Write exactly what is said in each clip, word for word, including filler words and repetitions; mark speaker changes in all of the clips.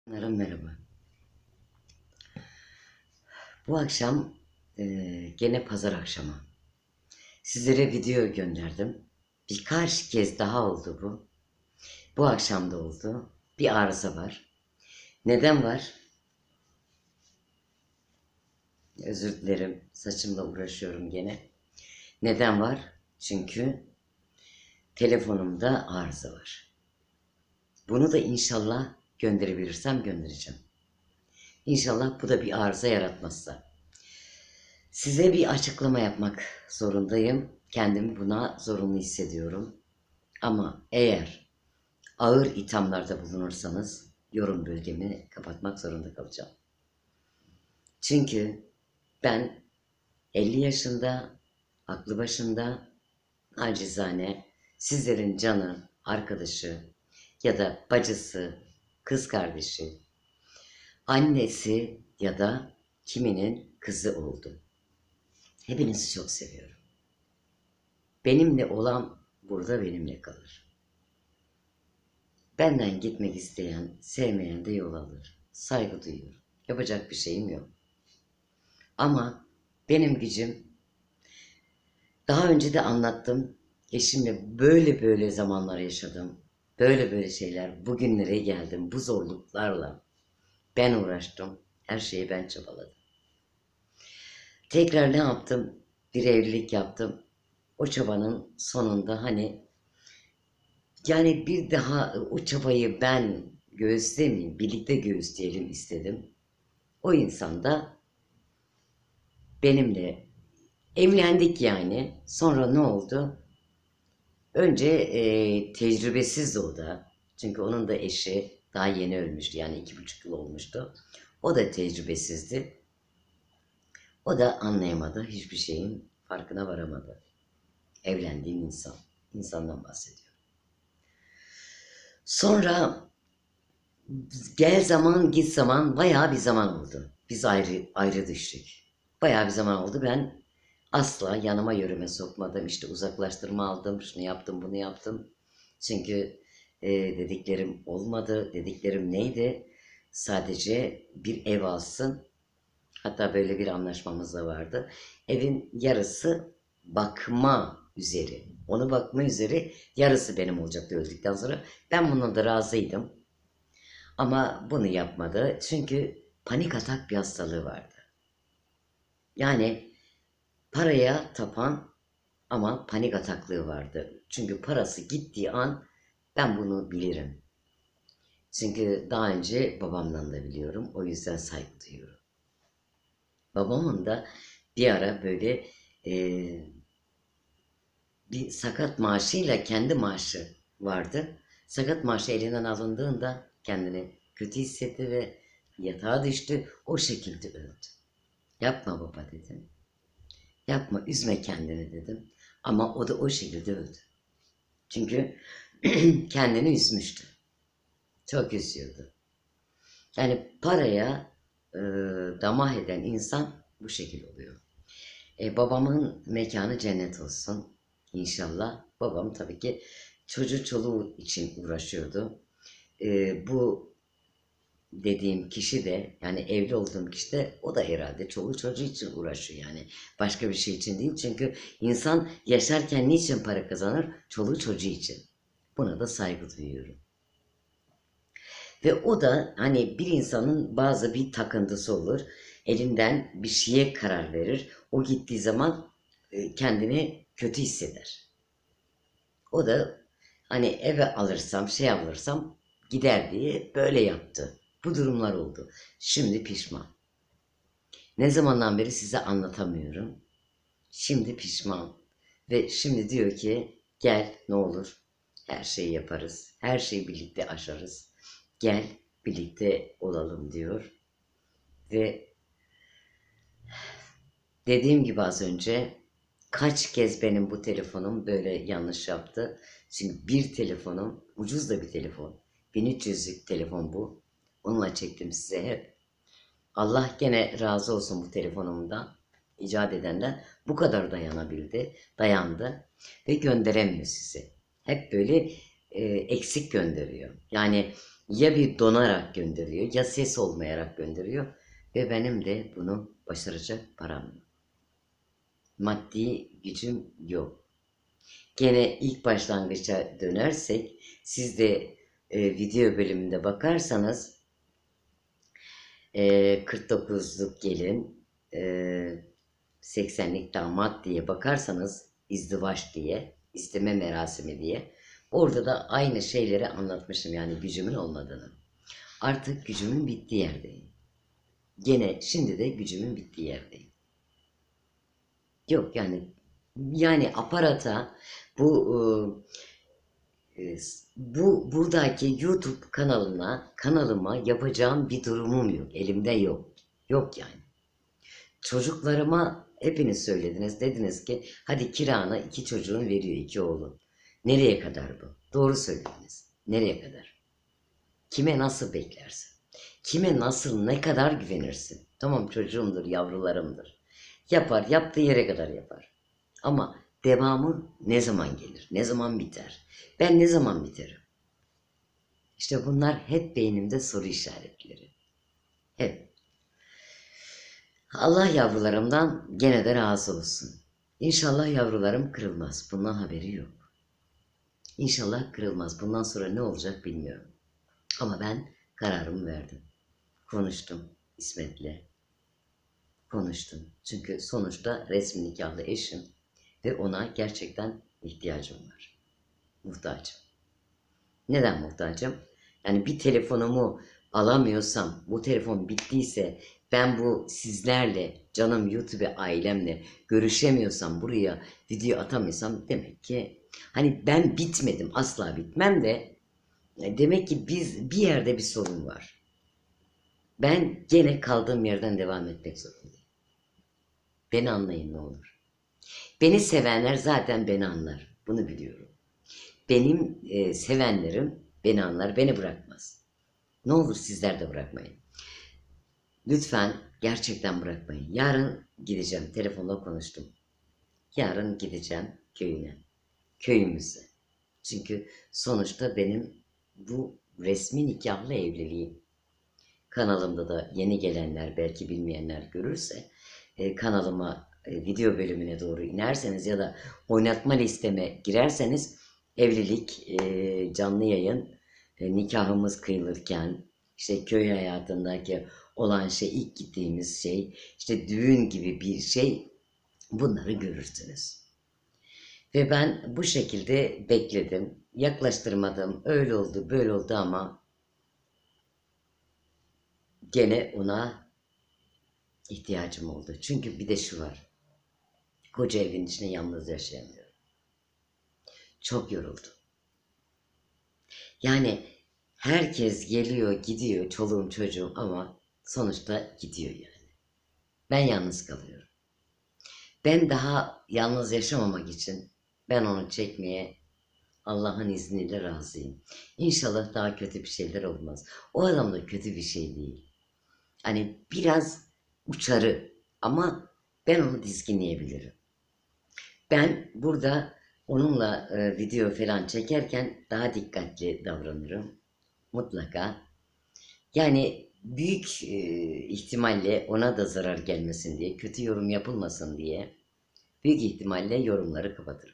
Speaker 1: Merhaba. merhaba. Bu akşam e, gene pazar akşamı. Sizlere video gönderdim. Birkaç kez daha oldu bu. Bu akşam da oldu. Bir arıza var. Neden var? Özür dilerim. Saçımla uğraşıyorum gene. Neden var? Çünkü telefonumda arıza var. Bunu da inşallah gönderebilirsem göndereceğim. İnşallah bu da bir arıza yaratmazsa. Size bir açıklama yapmak zorundayım. Kendimi buna zorunlu hissediyorum. Ama eğer ağır ithamlarda bulunursanız yorum bölgemi kapatmak zorunda kalacağım. Çünkü ben elli yaşında, aklı başında, acizane sizlerin canı, arkadaşı ya da bacısı, kız kardeşi, annesi ya da kiminin kızı oldum. Hepinizi çok seviyorum. Benimle olan burada benimle kalır. Benden gitmek isteyen, sevmeyen de yol alır. Saygı duyuyorum. Yapacak bir şeyim yok. Ama benim gücüm, daha önce de anlattım. Eşimle böyle böyle zamanlar yaşadım. Böyle böyle şeyler. Bugünlere geldim. Bu zorluklarla ben uğraştım. Her şeyi ben çabaladım. Tekrar ne yaptım? Bir evlilik yaptım. O çabanın sonunda hani yani bir daha o çabayı ben göğüslemeyeyim, birlikte göğüsleyelim istedim. O insan da benimle evlendik yani. Sonra ne oldu? Önce e, tecrübesizdi o da. Çünkü onun da eşi daha yeni ölmüştü. Yani iki buçuk yıl olmuştu. O da tecrübesizdi. O da anlayamadı. Hiçbir şeyin farkına varamadı. Evlendiğim insan. İnsandan bahsediyorum. Sonra gel zaman git zaman bayağı bir zaman oldu. Biz ayrı ayrı düştük. Bayağı bir zaman oldu. Ben asla yanıma yürüme sokmadım. İşte uzaklaştırma aldım. Şunu yaptım, bunu yaptım. Çünkü e, dediklerim olmadı. Dediklerim neydi? Sadece bir ev alsın. Hatta böyle bir anlaşmamız da vardı. Evin yarısı bakma üzeri. Onu bakma üzeri yarısı benim olacaktı öldükten sonra. Ben buna da razıydım. Ama bunu yapmadı. Çünkü panik atak bir hastalığı vardı. Yani paraya tapan ama panik ataklığı vardı. Çünkü parası gittiği an ben bunu bilirim. Çünkü daha önce babamdan da biliyorum. O yüzden saygı duyuyorum. Babamın da bir ara böyle e, bir sakat maaşıyla kendi maaşı vardı. Sakat maaşı elinden alındığında kendini kötü hissetti ve yatağa düştü. O şekilde öldü. Yapma baba dedim. Yapma, üzme kendini dedim. Ama o da o şekilde öldü. Çünkü kendini üzmüştü. Çok üzüyordu. Yani paraya e, damah eden insan bu şekil oluyor. E, babamın mekanı cennet olsun inşallah. Babam tabii ki çocuğu çoluğu için uğraşıyordu. E, bu dediğim kişi de yani evli olduğum kişi de o da herhalde çoluğu çocuğu için uğraşıyor yani. Başka bir şey için değil. Çünkü insan yaşarken niçin para kazanır? Çoluğu çocuğu için. Buna da saygı duyuyorum. Ve o da hani bir insanın bazı bir takıntısı olur. Elinden bir şeye karar verir. O gittiği zaman e, kendini kötü hisseder. O da hani eve alırsam, şey alırsam gider diye böyle yaptı. Bu durumlar oldu. Şimdi pişman. Ne zamandan beri size anlatamıyorum. Şimdi pişman. Ve şimdi diyor ki gel ne olur her şeyi yaparız. Her şeyi birlikte aşarız. Gel birlikte olalım diyor. Ve dediğim gibi az önce kaç kez benim bu telefonum böyle yanlış yaptı. Çünkü bir telefonum ucuz da bir telefon. bin üç yüzlük telefon bu. Onunla çektim size hep. Allah gene razı olsun bu telefonumdan. İcat edenden bu kadar dayanabildi. Dayandı. Ve gönderemiyor size. Hep böyle e, eksik gönderiyor. Yani Ya bir donarak gönderiyor ya ses olmayarak gönderiyor ve benim de bunu başaracak param yok. Maddi gücüm yok. Gene ilk başlangıça dönersek siz de e, video bölümünde bakarsanız e, kırk dokuzluk gelin, e, seksenlik damat diye bakarsanız, izdivaç diye, isteme merasimi diye, orada da aynı şeyleri anlatmışım, yani gücümün olmadığını. Artık gücümün bittiği yerdeyim. Gene şimdi de gücümün bittiği yerdeyim. Yok yani, yani aparata bu e, bu buradaki YouTube kanalına kanalıma yapacağım bir durumum yok. Elimde yok. Yok yani. Çocuklarıma hepiniz söylediniz. Dediniz ki hadi kirana iki çocuğun veriyor, iki oğlun. Nereye kadar bu? Doğru söylediniz. Nereye kadar? Kime nasıl beklersin? Kime nasıl, ne kadar güvenirsin? Tamam, çocuğumdur, yavrularımdır. Yapar, yaptığı yere kadar yapar. Ama devamı ne zaman gelir? Ne zaman biter? Ben ne zaman biterim? İşte bunlar hep beynimde soru işaretleri. Hep. Allah yavrularımdan gene de razı olsun. İnşallah yavrularım kırılmaz. Bundan haberi yok. İnşallah kırılmaz. Bundan sonra ne olacak bilmiyorum. Ama ben kararımı verdim. Konuştum İsmet'le. Konuştum. Çünkü sonuçta resmi nikahlı eşim ve ona gerçekten ihtiyacım var. Muhtacım. Neden muhtacım? Yani bir telefonumu alamıyorsam, bu telefon bittiyse, ben bu sizlerle, canım YouTube ailemle görüşemiyorsam, buraya video atamıyorsam, demek ki hani ben bitmedim, asla bitmem de demek ki biz bir yerde bir sorun var. Ben gene kaldığım yerden devam etmek zorundayım. Beni anlayın ne olur. Beni sevenler zaten beni anlar. Bunu biliyorum. Benim e, sevenlerim beni anlar, beni bırakmaz. Ne olur sizler de bırakmayın. Lütfen gerçekten bırakmayın. Yarın gideceğim. Telefonla konuştum. Yarın gideceğim köyüne. Köyümüze. Çünkü sonuçta benim bu resmi nikahlı evliliğim. Kanalımda da yeni gelenler, belki bilmeyenler görürse, e, kanalıma e, video bölümüne doğru inerseniz ya da oynatma listeme girerseniz, evlilik, e, canlı yayın, e, nikahımız kıyılırken, işte köy hayatındaki olan şey, ilk gittiğimiz şey, işte düğün gibi bir şey, bunları görürsünüz. Ve ben bu şekilde bekledim, yaklaştırmadım, öyle oldu, böyle oldu ama gene ona ihtiyacım oldu. Çünkü bir de şu var, koca evin içinde yalnız yaşayamıyorum. Çok yoruldum. Yani herkes geliyor, gidiyor, çoluğum çocuğum, ama sonuçta gidiyor yani. Ben yalnız kalıyorum. Ben daha yalnız yaşamamak için ben onu çekmeye Allah'ın izniyle razıyım. İnşallah daha kötü bir şeyler olmaz. O adam da kötü bir şey değil. Hani biraz uçarı ama ben onu dizginleyebilirim. Ben burada onunla e, video falan çekerken daha dikkatli davranırım. Mutlaka. Yani büyük e, ihtimalle ona da zarar gelmesin diye, kötü yorum yapılmasın diye büyük ihtimalle yorumları kapatırım.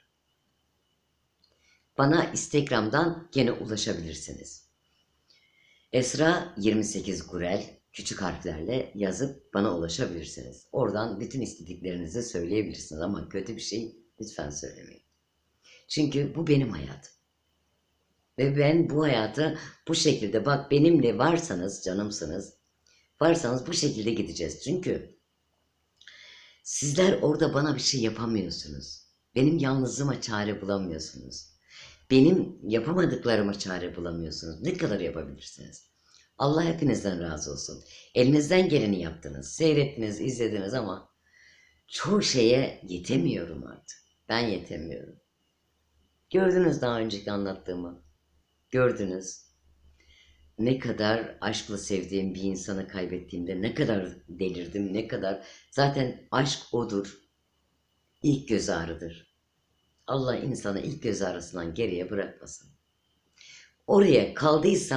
Speaker 1: Bana Instagram'dan gene ulaşabilirsiniz. Esra yirmi sekiz Gurel küçük harflerle yazıp bana ulaşabilirsiniz. Oradan bütün istediklerinizi söyleyebilirsiniz ama kötü bir şey lütfen söylemeyin. Çünkü bu benim hayatım. Ve ben bu hayatı bu şekilde, bak benimle varsanız, canımsınız, varsanız bu şekilde gideceğiz. Çünkü sizler orada bana bir şey yapamıyorsunuz. Benim yalnızlığıma çare bulamıyorsunuz. Benim yapamadıklarıma çare bulamıyorsunuz. Ne kadar yapabilirsiniz? Allah hepinizden razı olsun. Elinizden geleni yaptınız, seyrettiniz, izlediniz ama çoğu şeye yetemiyorum artık. Ben yetemiyorum. Gördünüz daha önceki anlattığımı. Gördünüz. Ne kadar aşkla sevdiğim bir insanı kaybettiğimde ne kadar delirdim, ne kadar... Zaten aşk odur. İlk göz ağrıdır. Allah insanı ilk göz ağrısından geriye bırakmasın. Oraya kaldıysam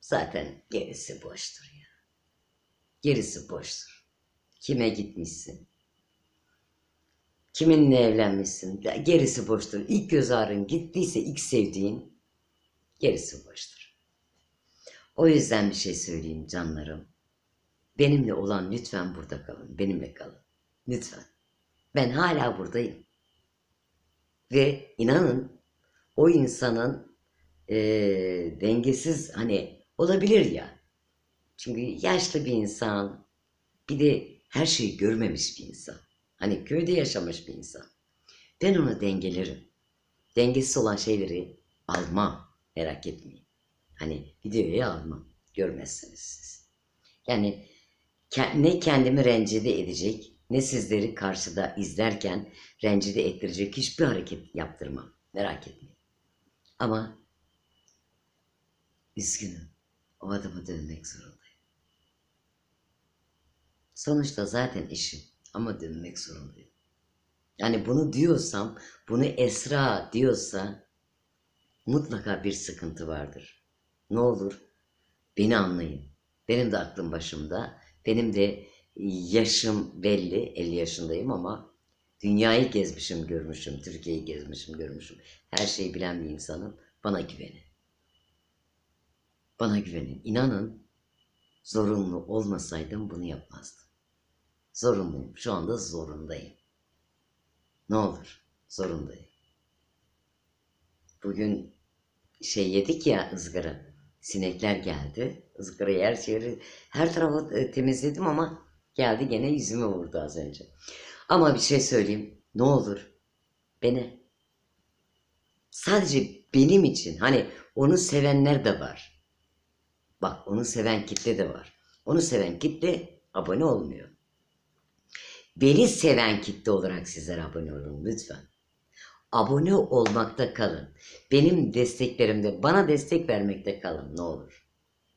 Speaker 1: Zaten gerisi boştur ya. Gerisi boştur. Kime gitmişsin? Kiminle evlenmişsin? Gerisi boştur. İlk göz ağrın gittiyse ilk sevdiğin gerisi boştur. O yüzden bir şey söyleyeyim canlarım. Benimle olan lütfen burada kalın. Benimle kalın. Lütfen. Ben hala buradayım. Ve inanın o insanın e, dengesiz hani olabilir ya. Çünkü yaşlı bir insan, bir de her şeyi görmemiş bir insan. Hani köyde yaşamış bir insan. Ben onu dengelerim. Dengesiz olan şeyleri almam. Merak etmeyin. Hani videoyu almam. Görmezsiniz siz. Yani ne kendimi rencide edecek, ne sizleri karşıda izlerken rencide ettirecek hiçbir hareket yaptırmam. Merak etmeyin. Ama üzgünüm. O adama dönmek zorundayım. Sonuçta zaten eşim ama dönmek zorundayım. Yani bunu diyorsam, bunu Esra diyorsa mutlaka bir sıkıntı vardır. Ne olur beni anlayın. Benim de aklım başımda. Benim de yaşım belli. elli yaşındayım ama dünyayı gezmişim, görmüşüm. Türkiye'yi gezmişim, görmüşüm. Her şeyi bilen bir insanım. Bana güvenin. Bana güvenin. İnanın zorunlu olmasaydım bunu yapmazdım. Zorunluyum. Şu anda zorundayım. Ne olur zorundayım. Bugün şey yedik ya, ızgara. Sinekler geldi. Izgarayı her şeyi her tarafı temizledim ama geldi gene yüzüme vurdu az önce. Ama bir şey söyleyeyim. Ne olur beni sadece benim için, hani onu sevenler de var. Bak, onu seven kitle de var. Onu seven kitle abone olmuyor. Beni seven kitle olarak sizler abone olun lütfen. Abone olmakta kalın. Benim desteklerimde bana destek vermekte kalın ne olur.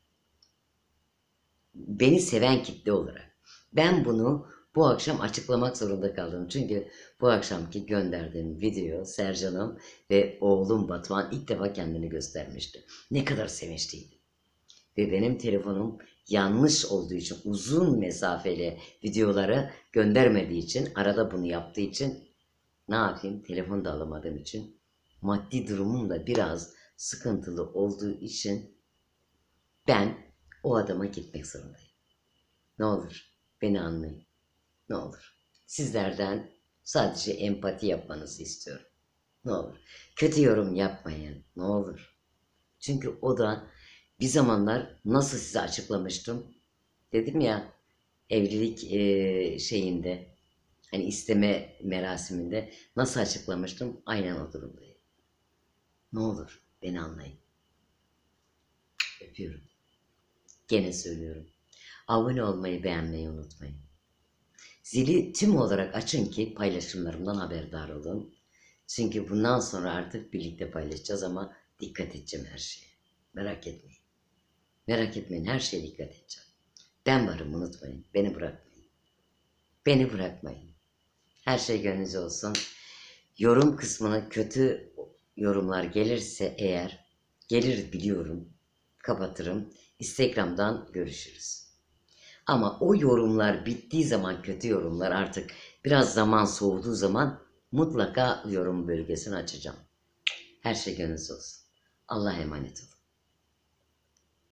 Speaker 1: Beni seven kitle olarak. Ben bunu bu akşam açıklamak zorunda kaldım. Çünkü bu akşamki gönderdiğim video Sercan'ım ve oğlum Batuhan ilk defa kendini göstermişti. Ne kadar sevinçliydi. Ve benim telefonum yanlış olduğu için, uzun mesafeli videoları göndermediği için, arada bunu yaptığı için ne yapayım? Telefon da alamadığım için, maddi durumum da biraz sıkıntılı olduğu için ben o adama gitmek zorundayım. Ne olur beni anlayın. Ne olur. Sizlerden sadece empati yapmanızı istiyorum. Ne olur. Kötü yorum yapmayın. Ne olur. Çünkü o da bir zamanlar nasıl size açıklamıştım. Dedim ya, evlilik e, şeyinde, hani isteme merasiminde nasıl açıklamıştım? Aynen o durumdayım. Ne olur beni anlayın. Öpüyorum. Gene söylüyorum. Abone olmayı, beğenmeyi unutmayın. Zili tüm olarak açın ki paylaşımlarımdan haberdar olun. Çünkü bundan sonra artık birlikte paylaşacağız ama dikkat edeceğim her şeye. Merak etmeyin. Merak etmeyin, her şeye dikkat edeceğim. Ben varım, unutmayın. Beni bırakmayın. Beni bırakmayın. Her şey gönlünüzce olsun. Yorum kısmına kötü yorumlar gelirse eğer, gelir biliyorum, kapatırım. Instagram'dan görüşürüz. Ama o yorumlar bittiği zaman, kötü yorumlar, artık biraz zaman soğuduğu zaman mutlaka yorum bölgesini açacağım. Her şey gönlünüzce olsun. Allah'a emanet olun.